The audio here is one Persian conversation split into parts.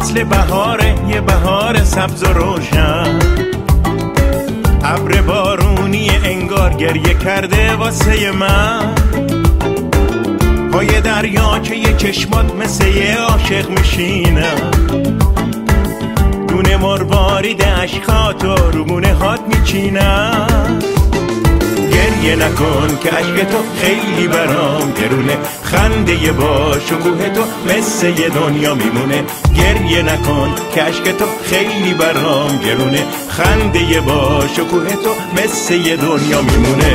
فصل بهاره، یه بهار سبز و روشن، ابر بارونی انگار گریه کرده واسه من. پای دریا که یه چشمات مثل یه عاشق میشینم، دونه مروارید عشقاتو رو گونه هات میچینم. گریه نکن که عشق تو خیلی برام گرونه، خنده با شکوه تو مثل یه دنیا میمونه. گریه نکن که عشق تو خیلی برام گرونه، خنده با شکوه تو مثل یه دنیا میمونه.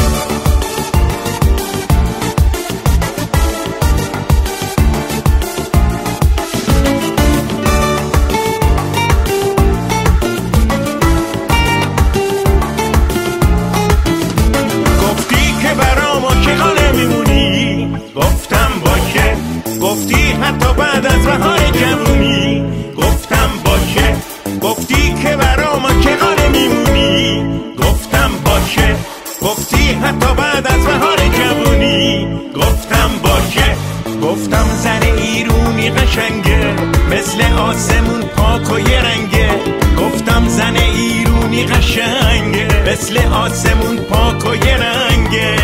گفتم باشه، گفتی حتی بعد از بهار جوونی. گفتم باشه، گفتی که برا ما چقدر میمونی. گفتم باشه، گفتی حتی بعد از بهار جوونی. گفتم باشه، گفتم زن ایرونی قشنگه مثل آسمون پاک و یه رنگه. گفتم زن ایرونی قشنگه مثل آسمون پاک و یه رنگه.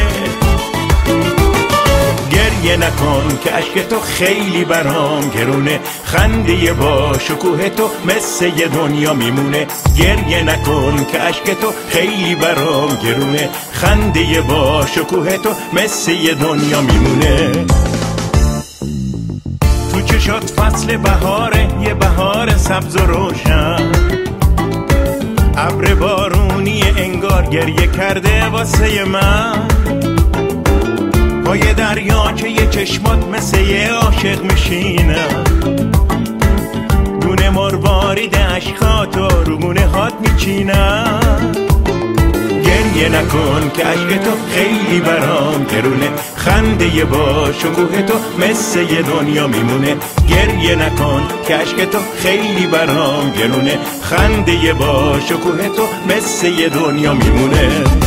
گریه نکن که عشق تو خیلی برام گرونه، خنده با شکوه تو مثل یه دنیا میمونه. گریه نکن که عشق تو خیلی برام گرونه، خنده با شکوه تو مثل یه دنیا میمونه. تو چشات فصل بهاره، یه بهار سبز و روشن، ابر بارونی انگار گریه کرده واسه من. پای دریا که یه چشمات مثل یه عاشق میشینم، دونه مروارید عشقاتو رو گونه هات میچینم. گریه نکن که عشق تو خیلی برام گرونه، خنده با شکوه تو مثل یه دنیا میمونه. گریه نکن که عشق تو خیلی برام گرونه، خنده با شکوه تو مثل یه دنیا میمونه.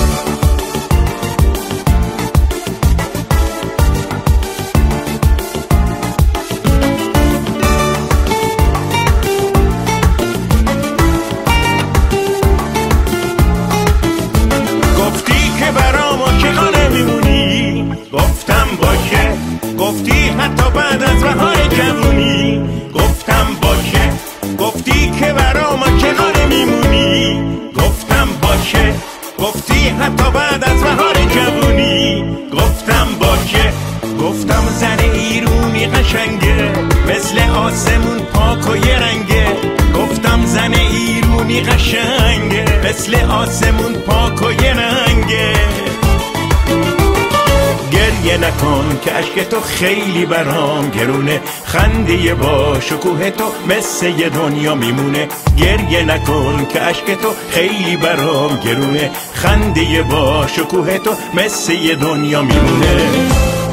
گفتم باشه، گفتی حتی بعد از بهار جوونی. گفتم باشه، گفتی که برا ما چقدر میمونی. گفتم باشه، گفتی حتی بعد از بهار جوونی. گفتم باشه، گفتم زن ایرونی قشنگه مثل آسمون پاک و یه رنگه. گفتم زن ایرونی قشنگه مثل آسمون پاک و یه رنگه. گریه نکن که عشق تو خیلی برام گرونه، خنده با شکوه تو مثل یه دنیا میمونه. گریه نکن که عشق تو خیلی برام گرونه، خنده با شکوه تو مثل یه دنیا میمونه.